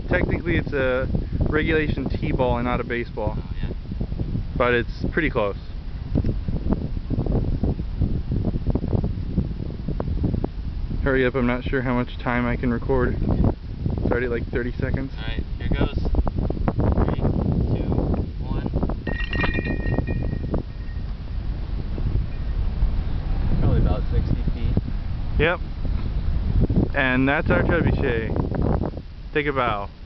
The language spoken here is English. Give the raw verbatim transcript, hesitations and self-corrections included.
technically it's a regulation T-ball and not a baseball. Oh, yeah. But it's pretty close. Hurry up, I'm not sure how much time I can record. It's already like thirty seconds. Alright, here goes. Three, two, one. Probably about sixty feet. Yep. And that's our trebuchet. Take a bow.